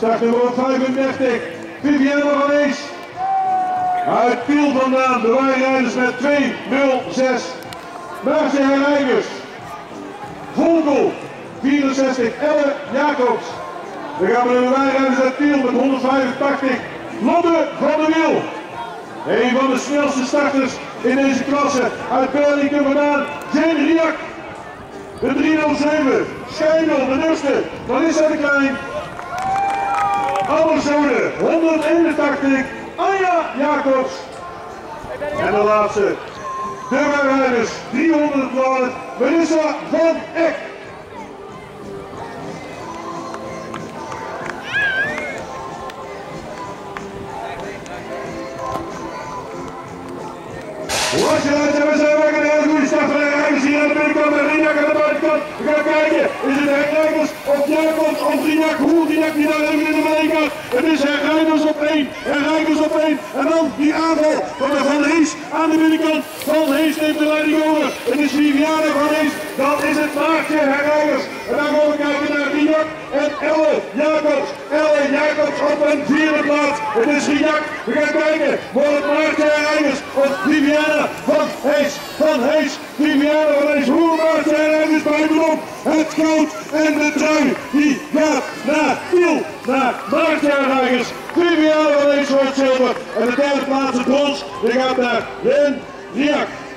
Startnummer 35, Vivienne van Ees. Uit Tiel vandaan, de wijnrijders met 2-0-6. Maartje Herrijgers. Volkel, 64, Elle Jacobs. Dan gaan we naar de wijnrijders uit Tiel met 185. Lotte van der Wiel. Een van de snelste starters in deze klasse. Uit Berlingke vandaan, Jane Riak. De 307, Schijndel, de eerste, Marissa de Klein. Ammerzone, 181, Anja Jacobs. En de laatste, de wijnrijders, 312, Marissa van Eck. Als je luistert, we zijn weg en een hele goede start van de rijders hier aan de binnenkant en Riak aan de buitenkant. We gaan kijken, is het Herrijgers of Jacobs of Riak? Hoe Riak die daar even in de mee gaat. Het is Herrijgers op 1, Herrijgers op 1 en dan die aanval van de Van Hees aan de binnenkant. Van Hees neemt de leiding over. Het is Viviane Van Hees, dan is het Maartje Herrijgers. En dan gaan we kijken naar Riak en Elle Jacobs. Elle Jacobs op een vierde plaats. Het is Riak. We gaan kijken, wordt het Maartje Herrijgers of Viviane Van Hees. Van Hees, Viviane Van Hees. Hoe Maartje Herrijgers buitenom. Het goud en de trui, die gaat naar Tiel, naar Maartje Herrijgers. Viviane Van Hees voor het zilver. En de derde plaats, het brons, die gaat naar Ren Riak.